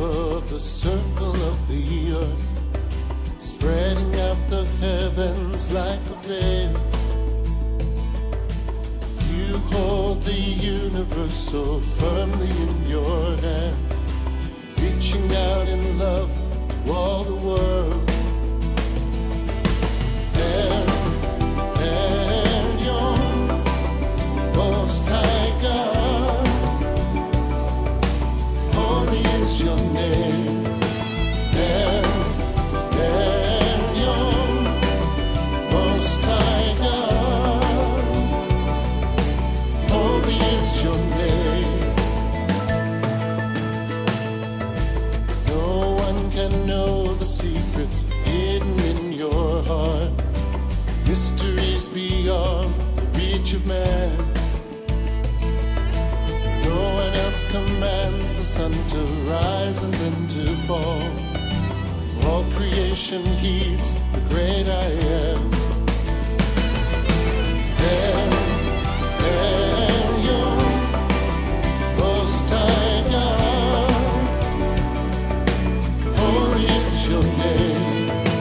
above the circle of the earth, spreading out the heavens like a veil. You hold the universe so firmly in your hand, reaching out in love to all the world. And you're most high God, holy is your name. And you're most high God, holy is your name. No one can know the secrets hidden in your heart, mysteries beyond the reach of man. No one else commands the sun to rise and then to fall. All creation heeds the great I am. And you're most high God, holy is your name.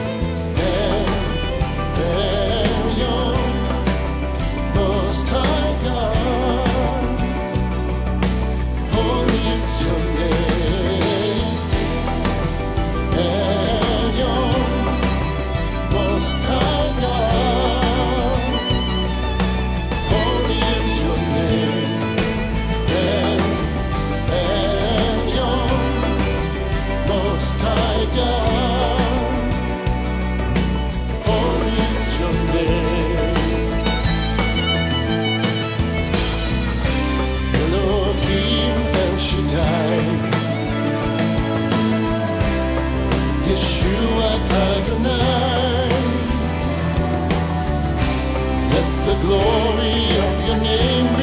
Yeshua Adonai, let the glory of your name